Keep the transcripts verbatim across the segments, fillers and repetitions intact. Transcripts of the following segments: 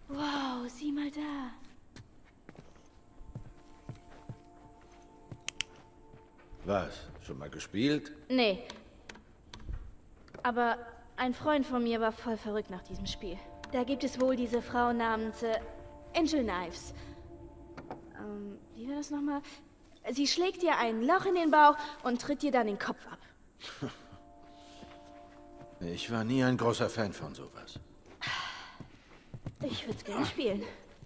Wow, sieh mal da. Was? Schon mal gespielt? Nee. Aber ein Freund von mir war voll verrückt nach diesem Spiel. Da gibt es wohl diese Frau namens äh, Angel Knives. Ähm, wie war das nochmal? Sie schlägt dir ein Loch in den Bauch und tritt dir dann den Kopf ab. Ich war nie ein großer Fan von sowas. Ich würde es gerne spielen.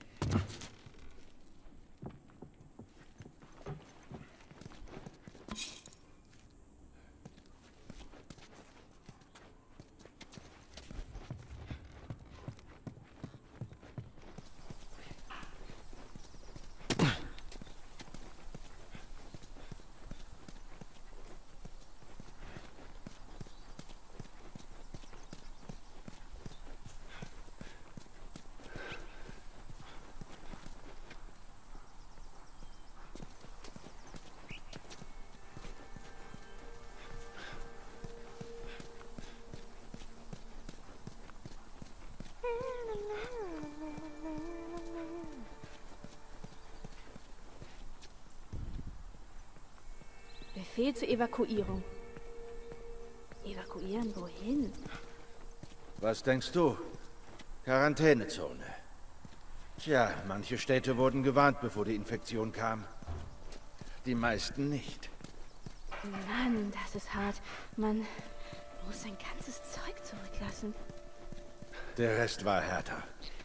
Befehl zur Evakuierung. Evakuieren wohin? Was denkst du? Quarantänezone. Tja, manche Städte wurden gewarnt, bevor die Infektion kam. Die meisten nicht. Mann, das ist hart. Man muss sein ganzes Zeug zurücklassen. Der Rest war härter.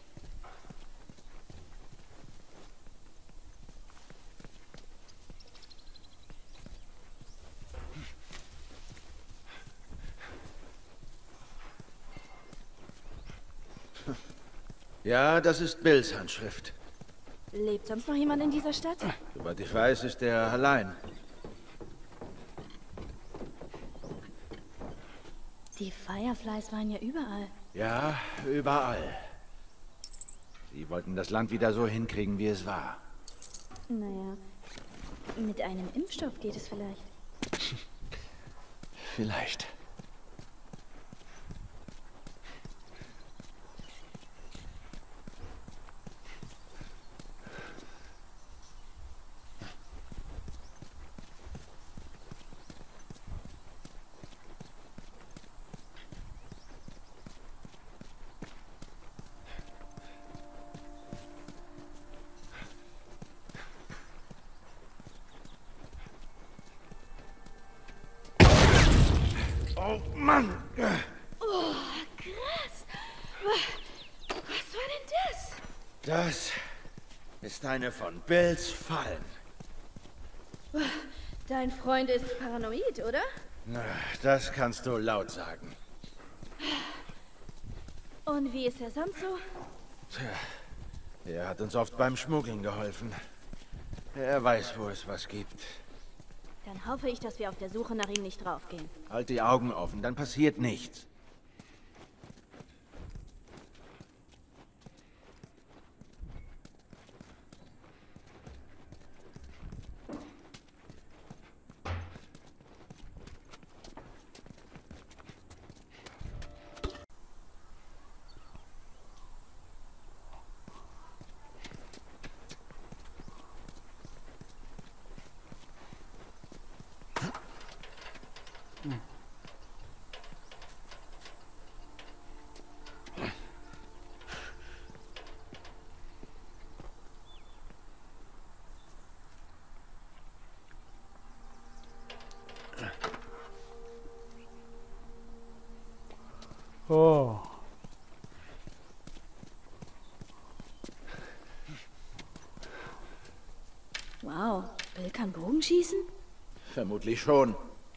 Ja, das ist Bills Handschrift. Lebt sonst noch jemand in dieser Stadt? Soweit ich weiß, ist er allein. Die Fireflies waren ja überall. Ja, überall. Sie wollten das Land wieder so hinkriegen, wie es war. Naja, mit einem Impfstoff geht es vielleicht. Vielleicht. Oh Mann! Oh, krass! Was war denn das? Das ist eine von Bills Fallen. Dein Freund ist paranoid, oder? Na, das kannst du laut sagen. Und wie ist er sonst so? Tja, er hat uns oft beim Schmuggeln geholfen. Er weiß, wo es was gibt. Dann hoffe ich, dass wir auf der Suche nach ihm nicht draufgehen. Halt die Augen offen, dann passiert nichts. Oh. Wow, Bill kann Bogen schießen? Vermutlich schon.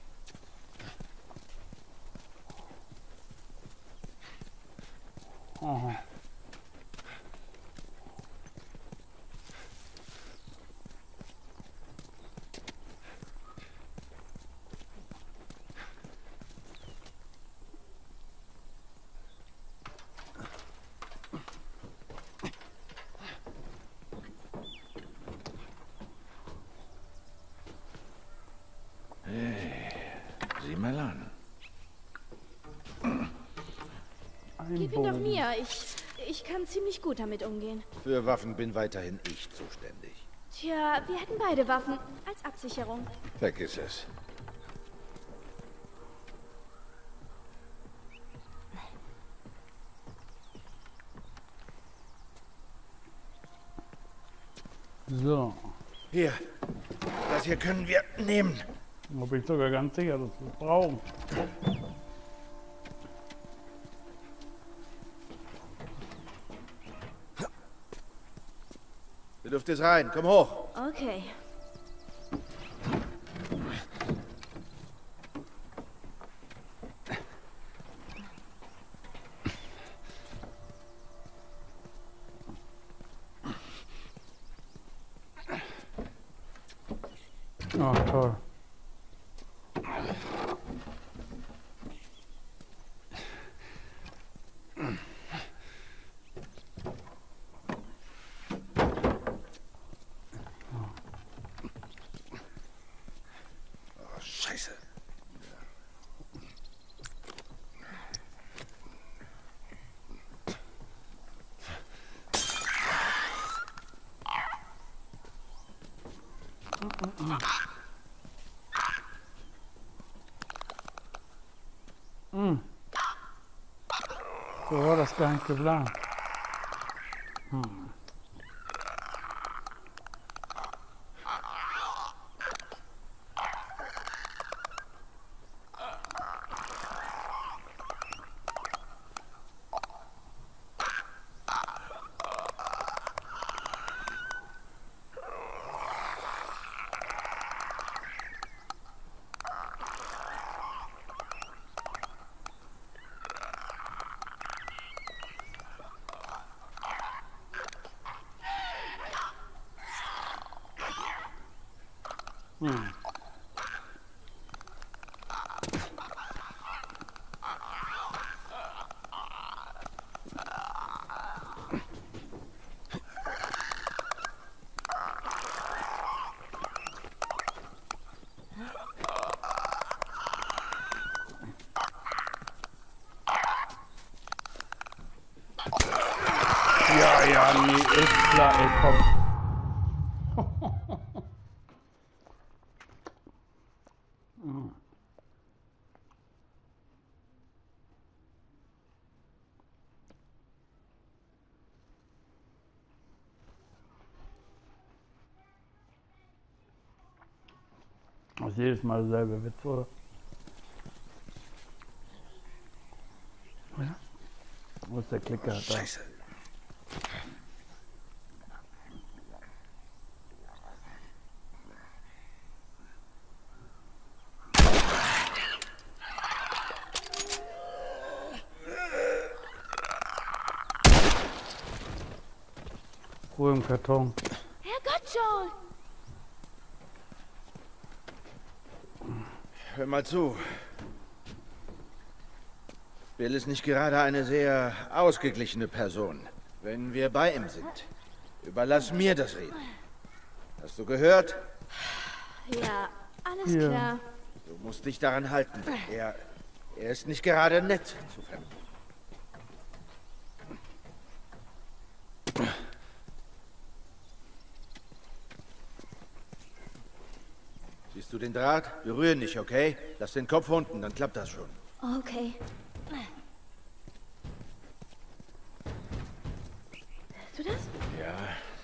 Aha. Sieh mal an. Ein Gib ihn doch Bogen. mir. Ich, ich kann ziemlich gut damit umgehen. Für Waffen bin weiterhin ich zuständig. Tja, wir hätten beide Waffen als Absicherung. Vergiss es. So. Hier. Das hier können wir nehmen. Da bin ich sogar ganz sicher, dass wir es brauchen. Du dürftest rein. Komm hoch. Okay. Ach, toll. Oh, Scheiße. Hm. So war das gar nicht geplant. Hm. Hm. Ja, ja, nee, ist klar, ey, komm. Das ist jedes Mal derselbe Witz, oder? Ja? Wo ist der Klicker? Da. Scheiße. Ruhe im Karton. Herrgott, Joel! Hör mal zu. Bill ist nicht gerade eine sehr ausgeglichene Person. Wenn wir bei ihm sind, überlass mir das Reden. Hast du gehört? Ja, alles Ja. klar. Du musst dich daran halten. Er, er ist nicht gerade nett zu Fremden. Siehst du den Draht? Berühr nicht, okay? Lass den Kopf unten, dann klappt das schon. Okay. Hörst du das? Ja.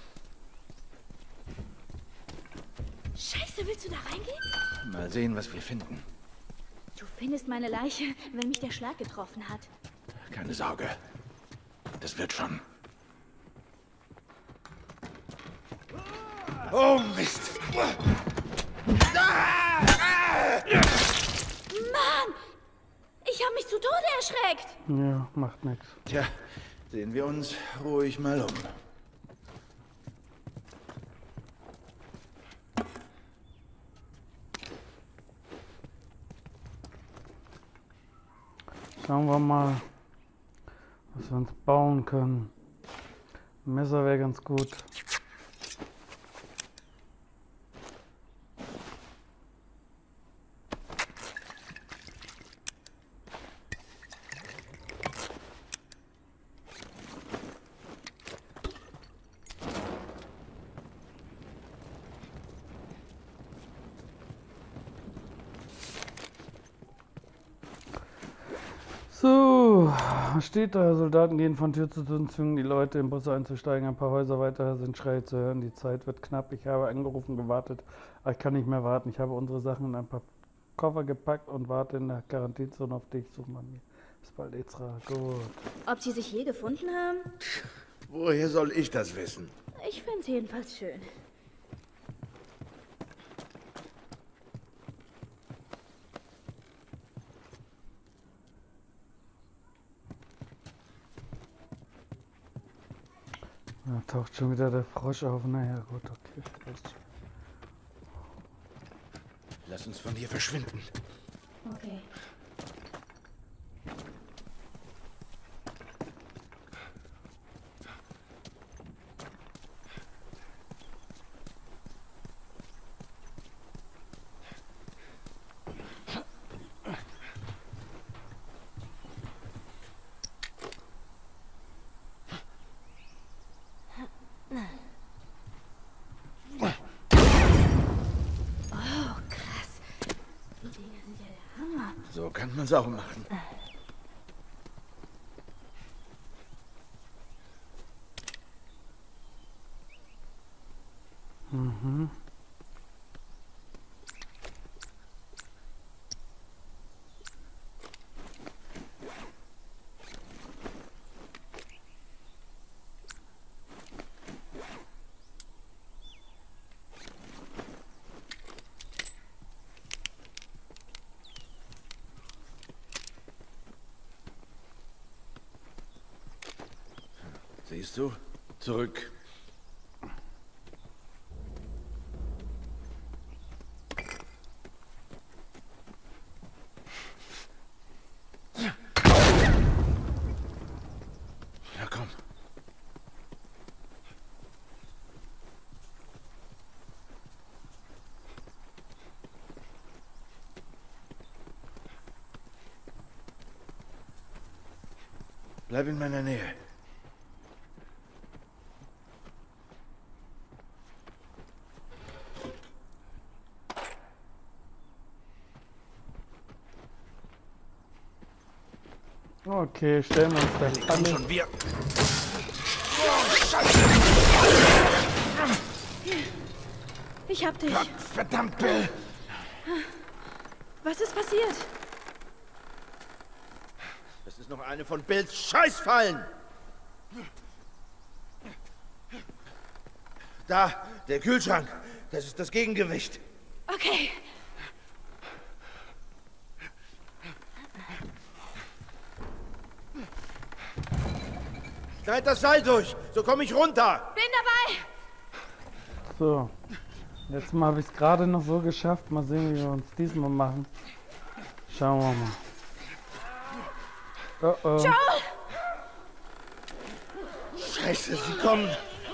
Scheiße, willst du da reingehen? Mal sehen, was wir finden. Du findest meine Leiche, wenn mich der Schlag getroffen hat. Keine Sorge. Das wird schon. Oh, Mist! Mann! Ich habe mich zu Tode erschreckt! Ja, macht nichts. Tja, sehen wir uns ruhig mal um. Schauen wir mal, was wir uns bauen können. Ein Messer wäre ganz gut. Steht da, Soldaten gehen von Tür zu Tür und zwingen die Leute in Busse einzusteigen. Ein paar Häuser weiter sind Schreie zu hören. Die Zeit wird knapp. Ich habe angerufen, gewartet, aber ich kann nicht mehr warten. Ich habe unsere Sachen in ein paar Koffer gepackt und warte in der Quarantänezone auf dich. Such mal mir. Bis bald, Ezra. Gut. Ob sie sich je gefunden haben? Woher soll ich das wissen? Ich finde es jedenfalls schön. Da taucht schon wieder der Frosch auf. Naja, gut, okay. Passt. Lass uns von hier verschwinden. Okay. So kann man es auch machen. Mhm. Siehst du? Zurück. Na komm. Bleib in meiner Nähe. Okay, stellen wir uns das an. Schon wir. Ich hab dich. Gott, verdammt, Bill. Was ist passiert? Das ist noch eine von Bills Scheißfallen. Da, der Kühlschrank. Das ist das Gegengewicht. Okay. Schneid das Seil durch, so komme ich runter. Bin dabei. So, jetzt mal habe ich es gerade noch so geschafft. Mal sehen, wie wir uns diesmal machen. Schauen wir mal. Oh oh. Joel! Scheiße, sie kommen.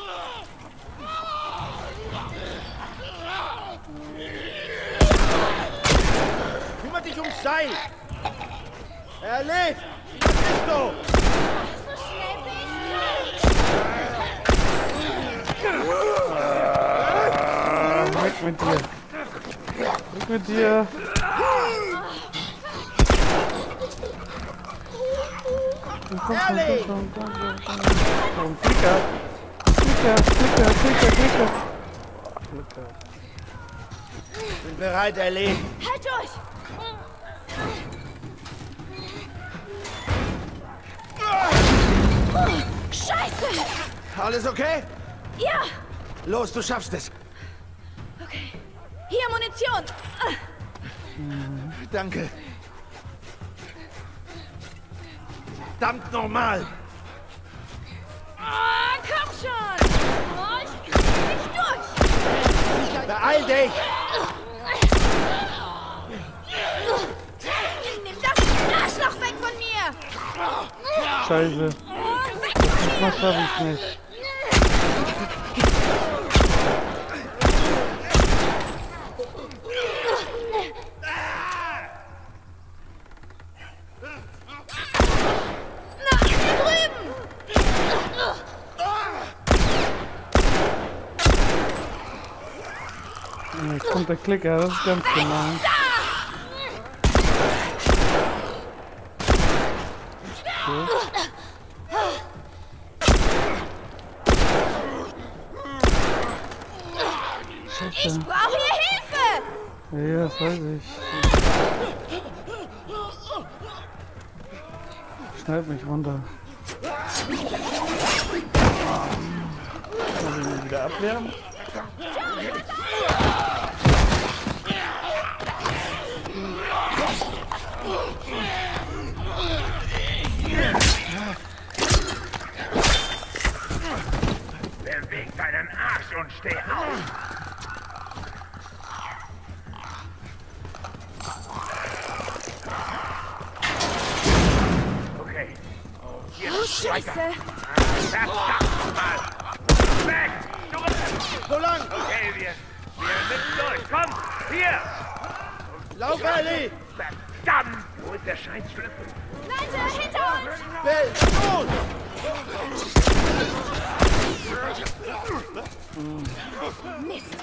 Kümmere dich ums Seil. Er lebt. Was bist du? Weg mit dir. Weg mit dir. Komm, komm, komm, komm, komm, komm, komm. Klicker. Klicker, Klicker, Klicker, Klicker. Klicker. Bin bereit, Ellie. Halt durch! Scheiße! Alles okay? Ja! Los, du schaffst es. Okay. Hier Munition! Danke. Verdammt normal. Ah, komm schon! Oh, ich krieg nicht durch! Beeil dich. Nimm das Arschloch weg von mir! Scheiße. Oh, weg von Das mir! schaff ich nicht. Na, hier drüben! Jetzt kommt der Klicker, das ist ganz gemein. Okay. Scheiße. Ich brauche hier Hilfe! Ja, das weiß ich. Schneid mich runter. Muss ich mich wieder abwehren? Beweg deinen Arsch und steh auf! Okay. Oh, Scheiße! Verdammt mal! Weg! Zurück! So lang! Okay, wir, wir sind durch. Komm, hier! Lauf, Ellie! Verdammt! Wo ist der Scheißschlüssel? Leute, hinter uns! Bill, los! Mist!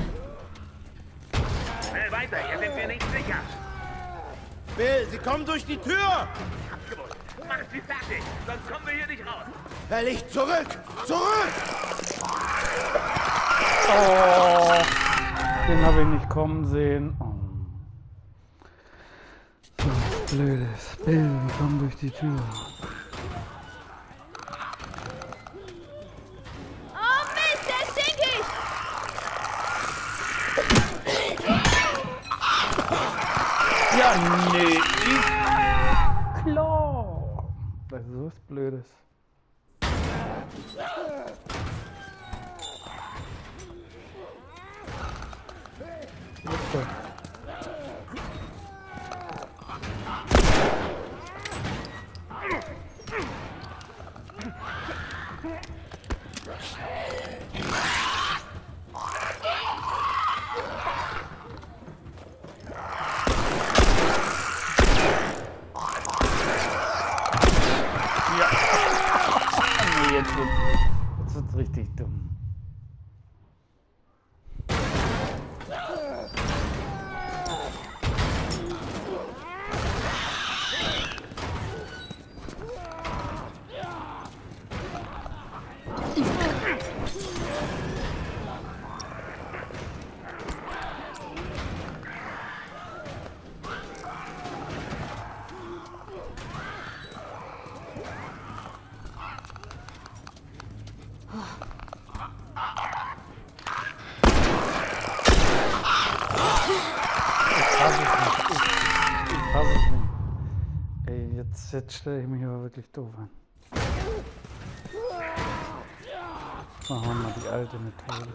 Schnell weiter, hier sind wir nicht sicher. Bill, sie kommen durch die Tür! Abgewusst. Mach sie fertig, sonst kommen wir hier nicht raus. Ellie, zurück! Zurück! Oh, den habe ich nicht kommen sehen. Oh. So was Blödes. Bill, wir kommen durch die Tür. Oh Mist, der ist stinkig! Ja, nee. Klar. Das ist was Blödes. Bitte. Jetzt wird's, jetzt wird's richtig dumm. Jetzt, jetzt stelle ich mich aber wirklich doof an. Machen wir mal die alte Methode.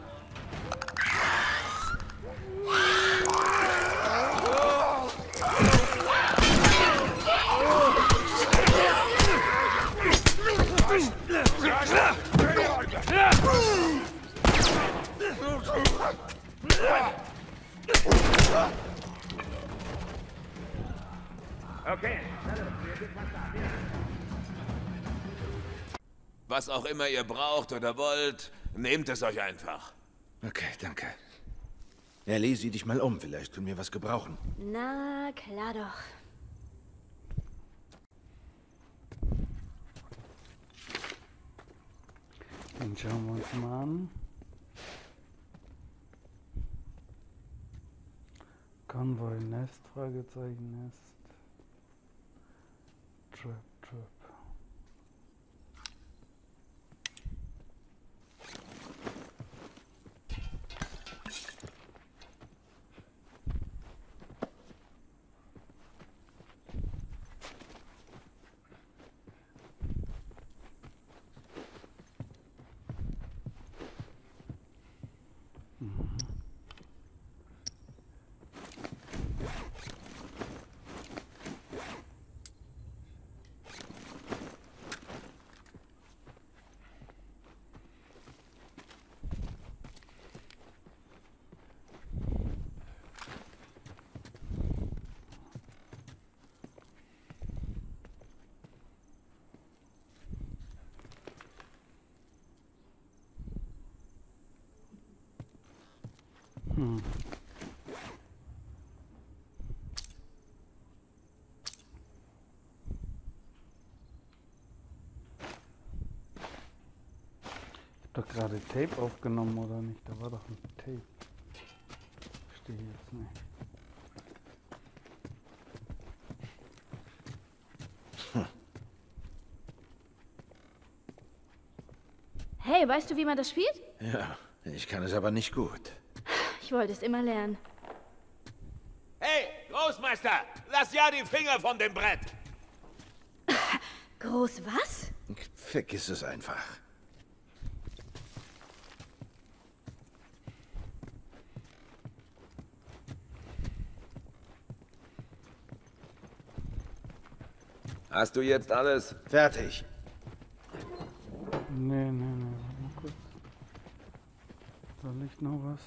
Okay. Was auch immer ihr braucht oder wollt, nehmt es euch einfach. Okay, danke. Ellie, sieh dich mal um. Vielleicht können wir was gebrauchen. Na, klar doch. Dann schauen wir uns mal an. Konvoi Nest, Fragezeichen Nest. Trap, Trap. Hm. Ich hab doch gerade Tape aufgenommen, oder nicht? Da war doch ein Tape. ich jetzt nicht. Hm. Hey, weißt du, wie man das spielt? Ja, ich kann es aber nicht gut. Ich wollte es immer lernen. Hey, Großmeister, lass ja die Finger von dem Brett. Groß was? Vergiss es einfach. Hast du jetzt alles? Fertig. Nee, nee, nee, warte mal kurz. Da liegt noch was.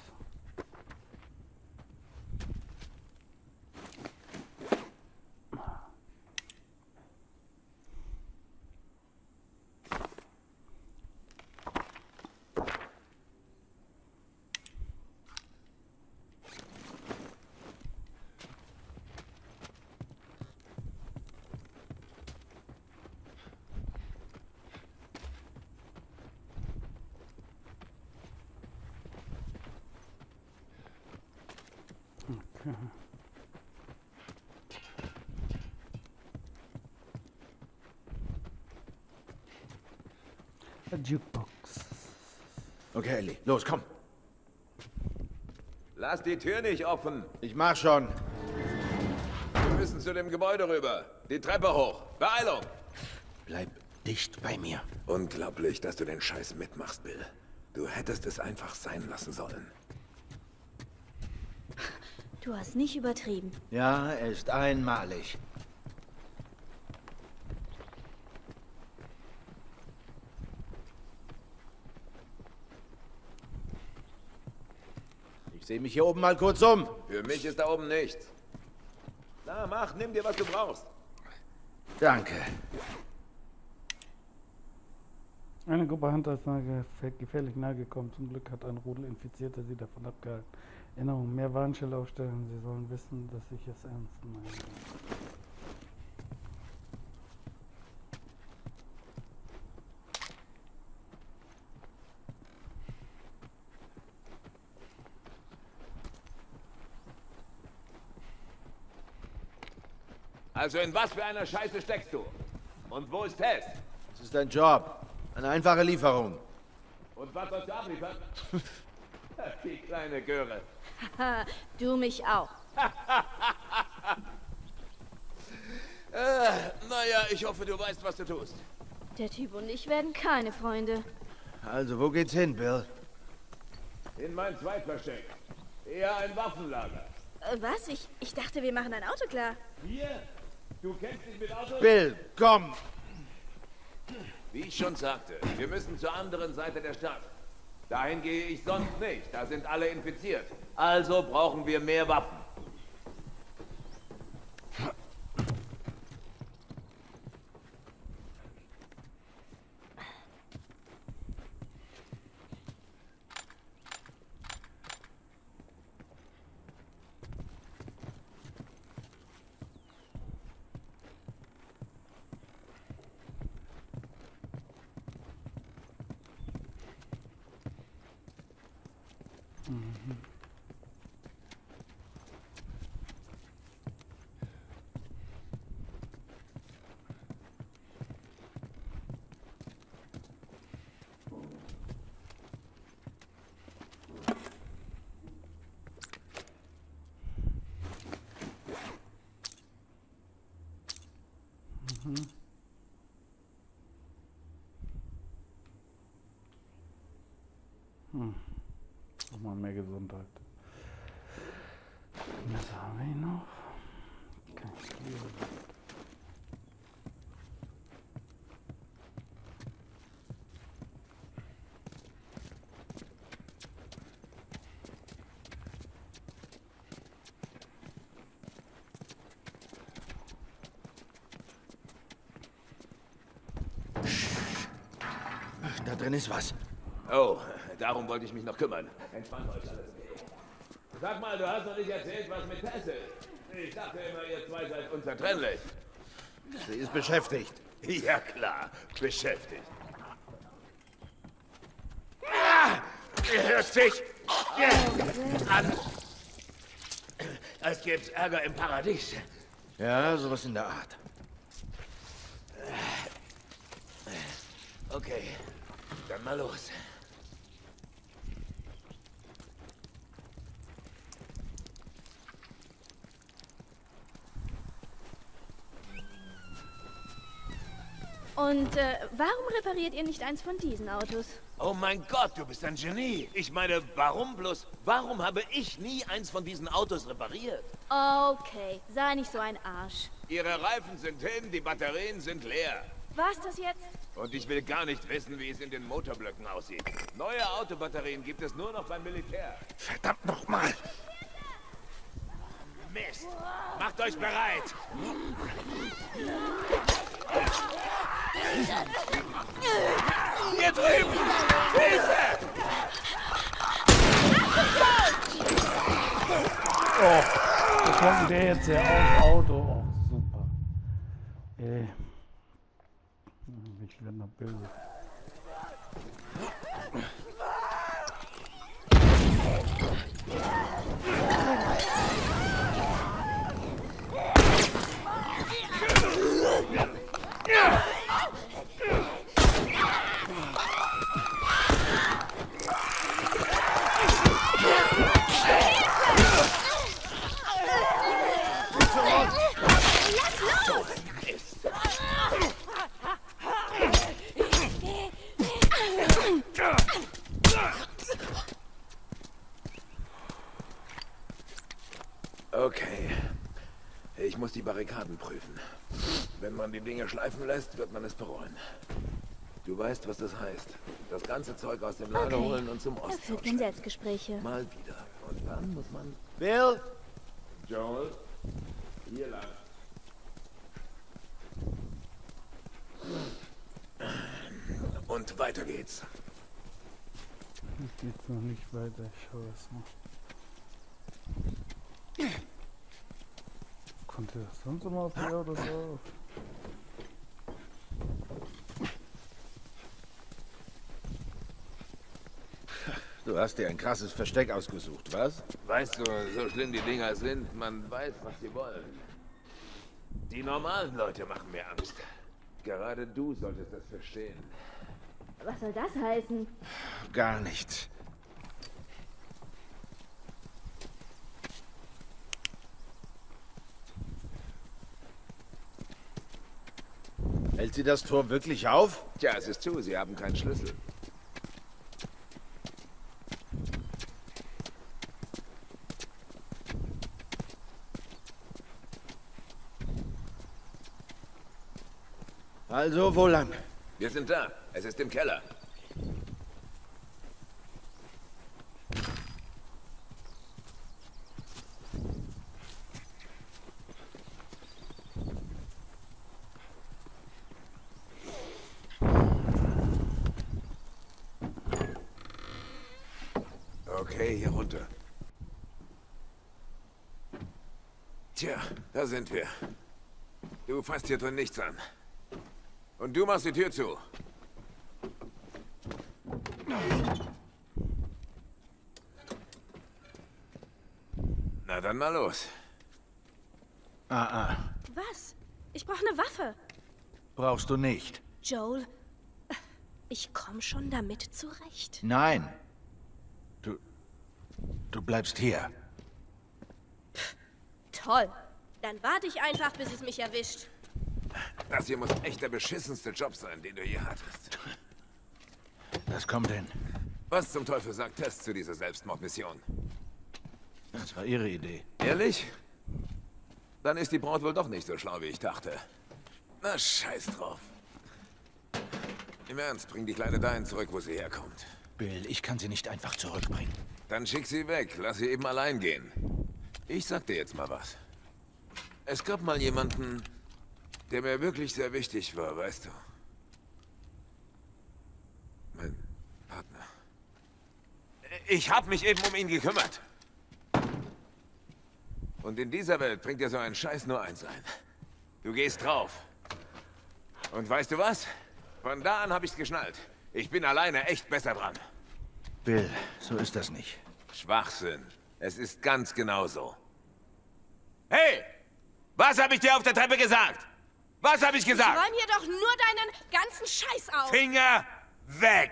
Okay. A Jukebox. Okay, Ellie, los, komm. Lass die Tür nicht offen. Ich mach schon. Wir müssen zu dem Gebäude rüber. Die Treppe hoch. Beeilung. Bleib dicht bei mir. Unglaublich, dass du den Scheiß mitmachst, Bill. Du hättest es einfach sein lassen sollen. Du hast nicht übertrieben. Ja, er ist einmalig. Ich sehe mich hier oben mal kurz um. Für mich ist da oben nichts. Na, mach, nimm dir, was du brauchst. Danke. Eine Gruppe Hunter ist nahe, gefährlich nahe gekommen. Zum Glück hat ein Rudel Infizierter sie davon abgehalten. Erinnerung, mehr Warnschilder aufstellen. Sie sollen wissen, dass ich es ernst meine. Also in was für einer Scheiße steckst du? Und wo ist Tess? Es ist ein Job. Eine einfache Lieferung. Und was sollst du abliefern? Die kleine Göre. Haha, du mich auch. äh, naja, ich hoffe, du weißt, was du tust. Der Typ und ich werden keine Freunde. Also, wo geht's hin, Bill? In mein Zweitversteck. Eher ein Waffenlager. Äh, was? Ich, ich dachte, wir machen ein Auto klar. Hier? Du kennst dich mit Autos? Bill, komm! Wie ich schon sagte, wir müssen zur anderen Seite der Stadt. Dahin gehe ich sonst nicht. Da sind alle infiziert. Also brauchen wir mehr Waffen. Mhm. Mhm. Hm. Mal mehr Gesundheit. Was haben wir noch? Kein Spiel. Da drin ist was. Oh, darum wollte ich mich noch kümmern. Entspannt euch alles. Sag mal, du hast noch nicht erzählt, was mit Tess ist. Ich dachte immer, ihr zwei seid unzertrennlich. Sie ist beschäftigt. Ja klar, beschäftigt. Ah, ihr hört sich ja, an. als gäb's Ärger im Paradies. Ja, sowas in der Art. Okay, dann mal los. Und äh, warum repariert ihr nicht eins von diesen Autos? Oh mein Gott, du bist ein Genie. Ich meine, warum bloß, warum habe ich nie eins von diesen Autos repariert? Okay, sei nicht so ein Arsch. Ihre Reifen sind hin, die Batterien sind leer. War's das jetzt? Und ich will gar nicht wissen, wie es in den Motorblöcken aussieht. Neue Autobatterien gibt es nur noch beim Militär. Verdammt nochmal! Mist! Macht euch bereit! Hier drüben! Hilfe! Oh, wo kommt der jetzt her? Aufs Auto. Oh, super. Ey. Ich werde noch böse. Okay. Ich muss die Barrikaden prüfen. Wenn man die Dinge schleifen lässt, wird man es bereuen. Du weißt, was das heißt. Das ganze Zeug aus dem Lager Okay. holen und zum Er Osten führt schleppen. Selbstgespräche. Mal wieder. Und dann muss man... Bill? Joel, hier lang. Und weiter geht's. Es geht noch nicht weiter. Ich schaue es noch. Konnte das sonst immer auf die Autos auf? Du hast dir ein krasses Versteck ausgesucht, was? Weißt du, so schlimm die Dinger sind, man weiß, was sie wollen. Die normalen Leute machen mir Angst. Gerade du solltest das verstehen. Was soll das heißen? Gar nichts. Hält sie das Tor wirklich auf? Tja, es ist zu, sie haben keinen Schlüssel. Also, wo lang? Wir sind da. Es ist im Keller. Okay, hier runter. Tja, da sind wir. Du fasst hier drin nichts an. Und du machst die Tür zu. Na dann mal los. Ah, ah. Was? Ich brauche eine Waffe. Brauchst du nicht. Joel, ich komme schon damit zurecht. Nein. Du... Du bleibst hier. Toll. Dann warte ich einfach, bis es mich erwischt. Das hier muss echt der beschissenste Job sein, den du je hattest. Das kommt hin. Was zum Teufel sagt Tess zu dieser Selbstmordmission? Das war ihre Idee. Ehrlich? Dann ist die Braut wohl doch nicht so schlau, wie ich dachte. Na, scheiß drauf. Im Ernst, bring die Kleine dahin zurück, wo sie herkommt. Bill, ich kann sie nicht einfach zurückbringen. Dann schick sie weg, lass sie eben allein gehen. Ich sag dir jetzt mal was. Es gab mal jemanden, der mir wirklich sehr wichtig war, weißt du. Mein Partner. Ich hab mich eben um ihn gekümmert. Und in dieser Welt bringt dir so ein Scheiß nur eins ein. Du gehst drauf. Und weißt du was? Von da an habe ich's geschnallt. Ich bin alleine echt besser dran. Bill, so ist das nicht. Schwachsinn. Es ist ganz genau so. Hey! Was habe ich dir auf der Treppe gesagt? Was habe ich gesagt? Räum hier doch nur deinen ganzen Scheiß auf. Finger weg!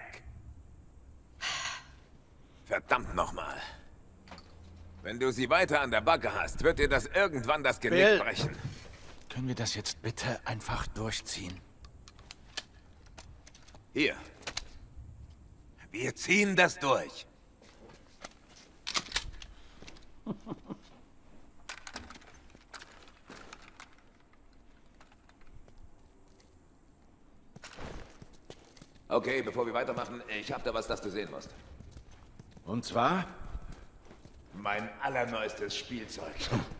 Verdammt nochmal. Wenn du sie weiter an der Backe hast, wird dir das irgendwann das Genick Bill. brechen. Können wir das jetzt bitte einfach durchziehen? Hier. Wir ziehen das durch. Okay, bevor wir weitermachen, ich habe da was, das du sehen musst. Und zwar? Mein allerneuestes Spielzeug.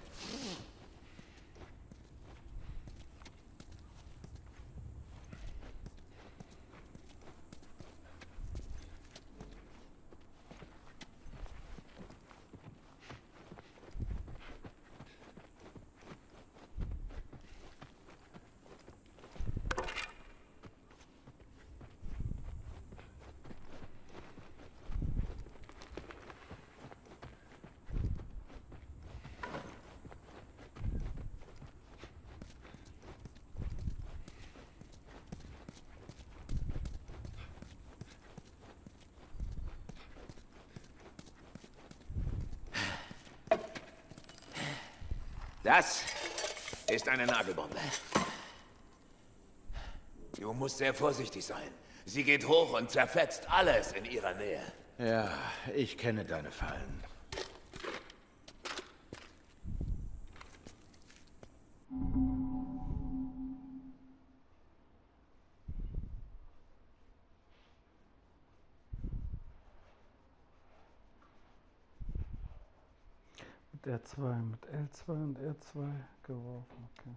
Das ist eine Nagelbombe. Du musst sehr vorsichtig sein. Sie geht hoch und zerfetzt alles in ihrer Nähe. Ja, ich kenne deine Fallen. Mit R zwei, mit L zwei und R zwei geworfen, okay.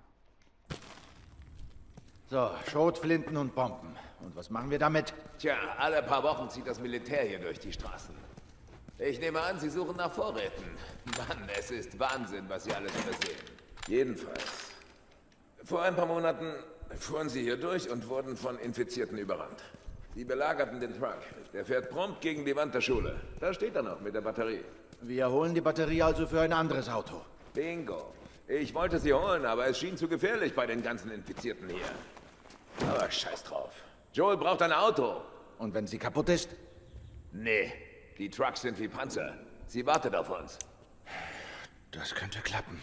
So, Schrotflinten und Bomben. Und was machen wir damit? Tja, alle paar Wochen zieht das Militär hier durch die Straßen. Ich nehme an, sie suchen nach Vorräten. Mann, es ist Wahnsinn, was sie alles übersehen. Jedenfalls. Vor ein paar Monaten fuhren sie hier durch und wurden von Infizierten überrannt. Sie belagerten den Truck. Der fährt prompt gegen die Wand der Schule. Da steht er noch mit der Batterie. Wir holen die Batterie also für ein anderes Auto. Bingo. Ich wollte sie holen, aber es schien zu gefährlich bei den ganzen Infizierten hier. Aber scheiß drauf. Joel braucht ein Auto. Und wenn sie kaputt ist? Nee, die Trucks sind wie Panzer. Sie wartet auf uns. Das könnte klappen.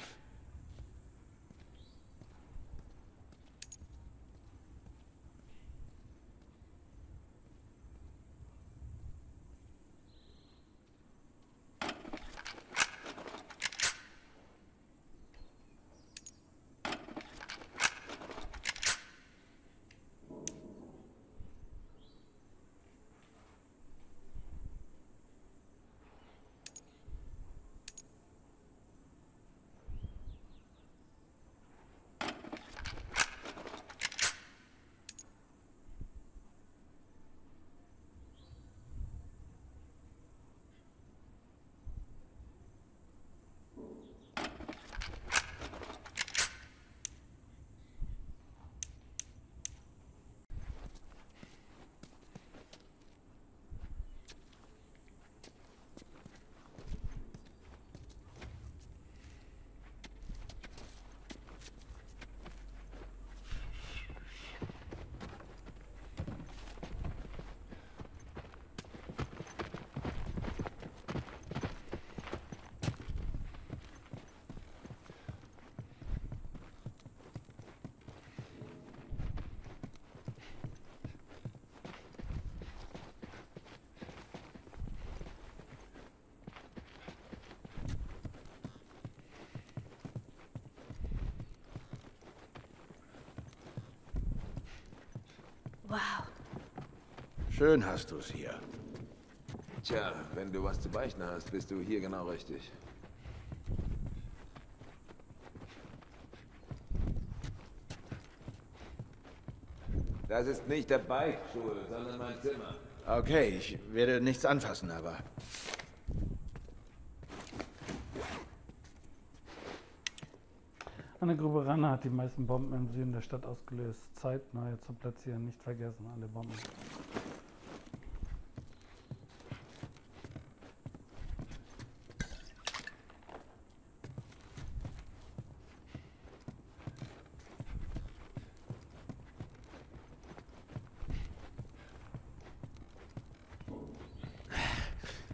Wow. Schön hast du es hier. Tja, wenn du was zu beichten hast, bist du hier genau richtig. Das ist nicht der Beichtstuhl, sondern mein Zimmer. Okay, ich werde nichts anfassen, aber... Eine Grube Ranne hat die meisten Bomben im Süden der Stadt ausgelöst. Zeit, neue zu platzieren. Nicht vergessen, alle Bomben.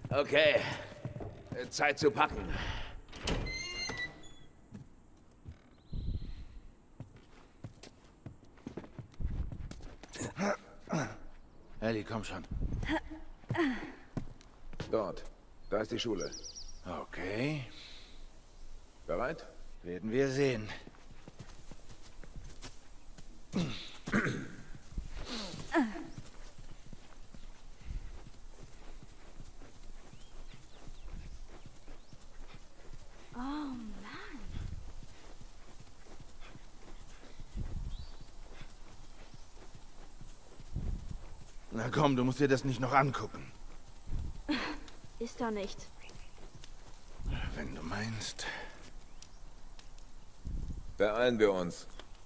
Okay, Zeit zu packen. Ellie, komm schon. Dort. Da ist die Schule. Okay. Bereit? Werden wir sehen. Oh Mann. Na komm, du musst dir das nicht noch angucken. Ist doch nicht. Wenn du meinst. Beeilen wir uns.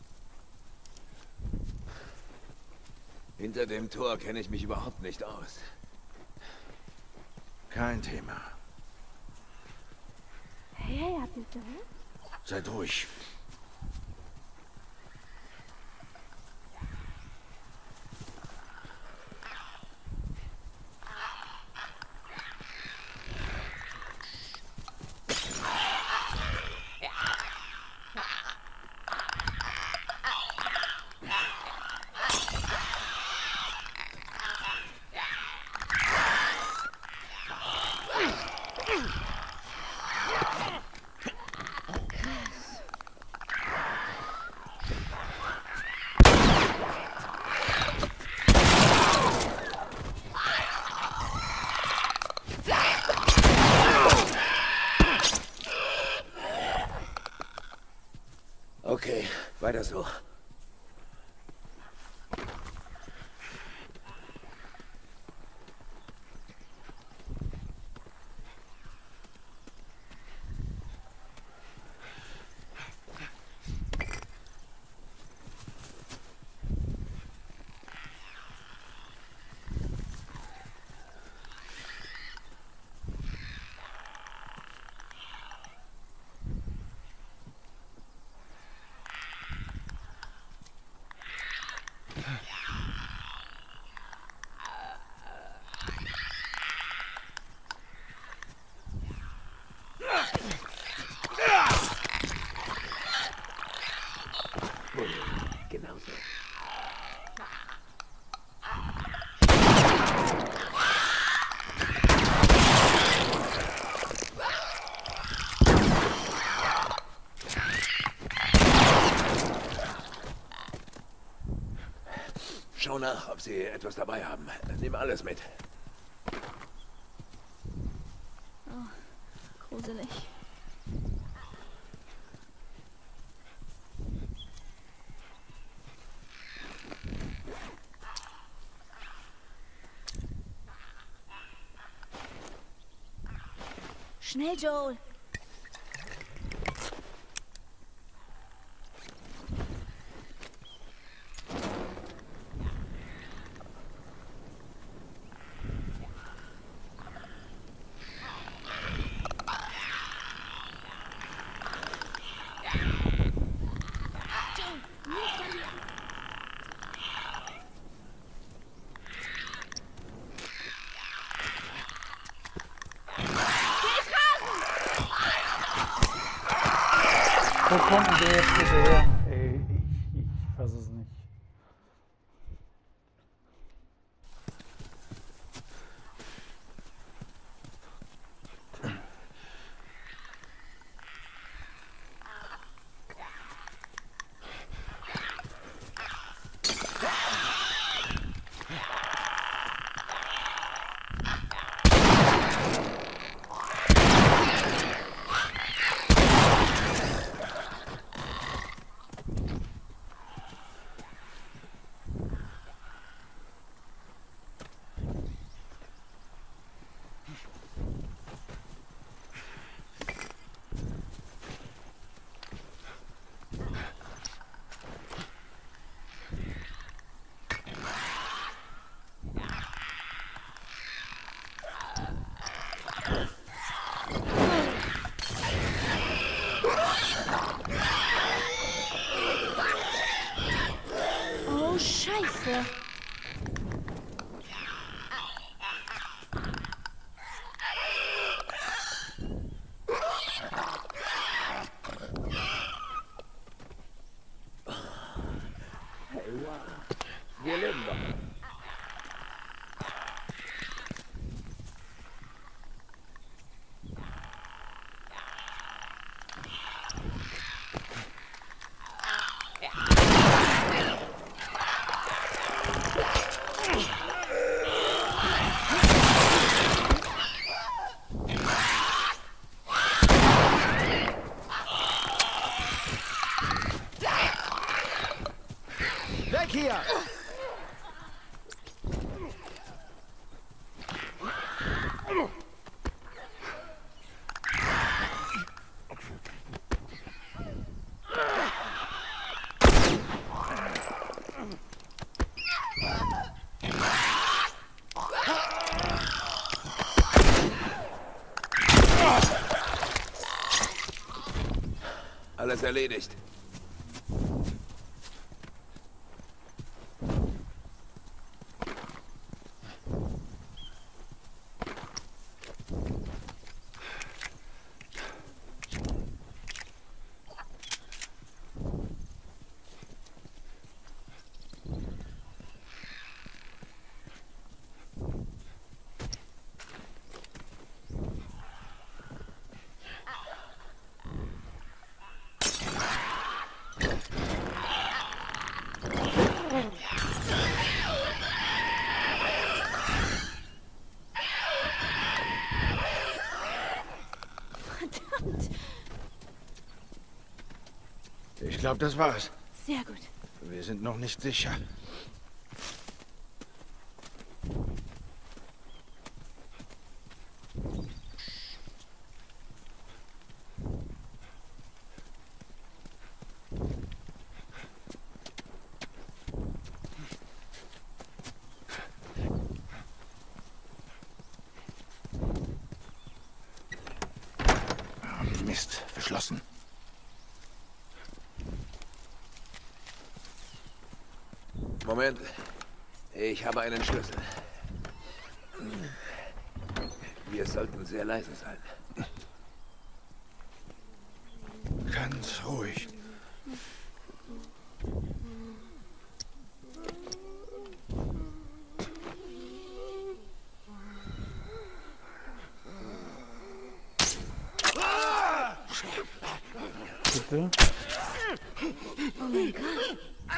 Hinter dem Tor kenne ich mich überhaupt nicht aus. Kein Thema. Hey, hey, habt ihr gehört? Seid ruhig. Okay, weiter so. Genau so. Schau nach, ob sie etwas dabei haben. Nimm alles mit. Oh, gruselig. Schnell, Joel. Wo kommt denn der jetzt bitte her? Ey, ich, ich weiß es nicht. ist erledigt. Ich glaube, das war's. Sehr gut. Wir sind noch nicht sicher. Mist, verschlossen. Moment. Ich habe einen Schlüssel. Wir sollten sehr leise sein. Ganz ruhig. Bitte? Oh mein Gott.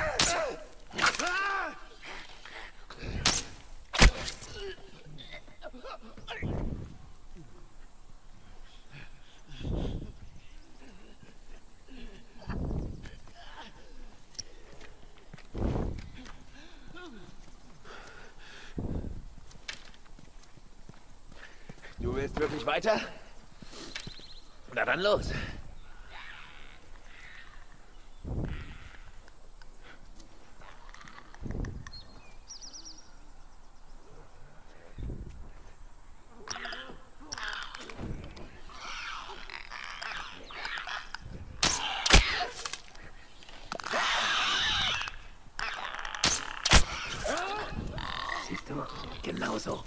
Du willst wirklich weiter? Na dann los. Siehst du? Genauso.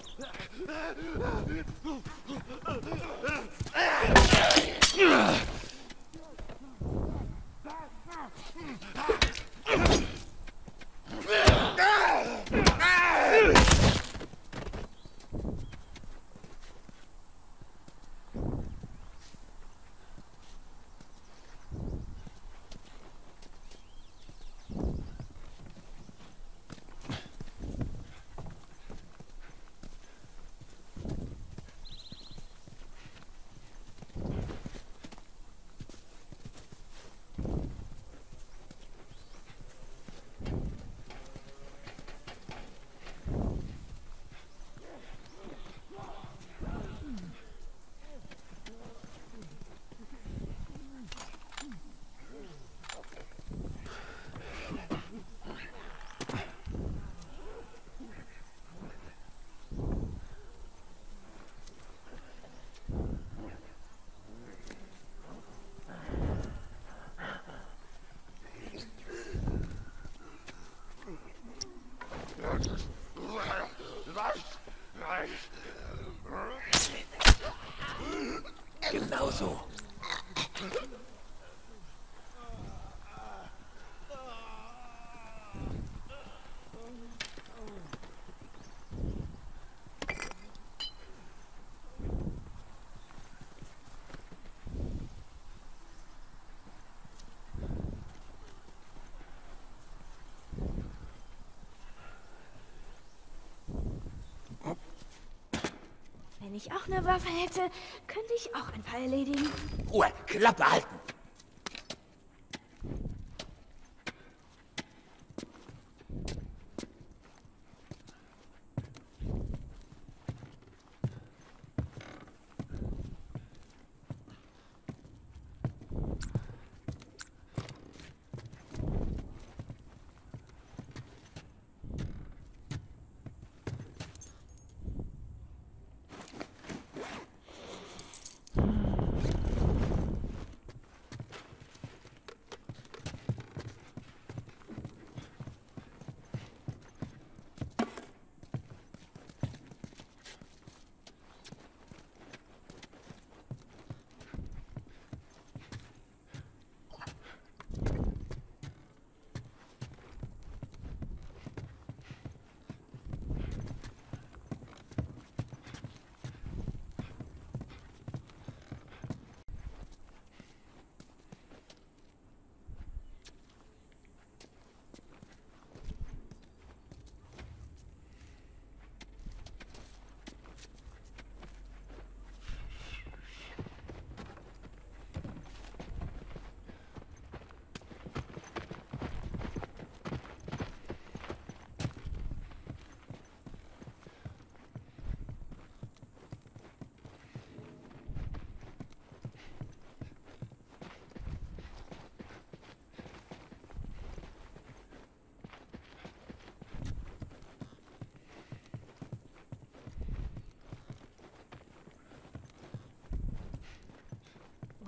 Genauso. Wenn ich auch eine Waffe hätte, könnte ich auch ein paar erledigen. Ruhe, Klappe halten.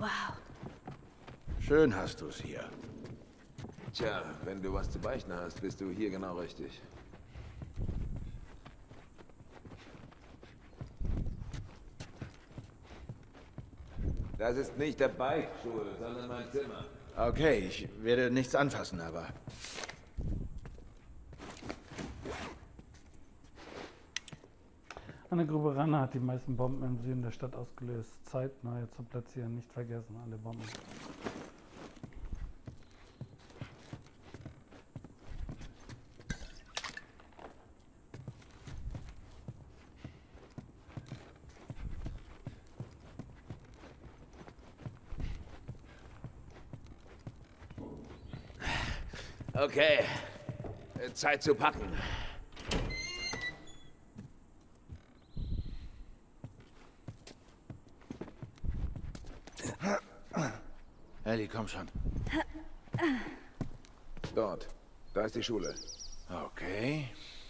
Wow. Schön hast du es hier. Tja, wenn du was zu beichten hast, bist du hier genau richtig. Das ist nicht der Beichtstuhl, sondern mein Zimmer. Okay, ich werde nichts anfassen, aber... Eine Gruppe Ranner hat die meisten Bomben im Süden der Stadt ausgelöst. Zeit, neue zu platzieren. Nicht vergessen, alle Bomben. Okay, Zeit zu packen. Ellie, komm schon. Dort. Da ist die Schule. Okay.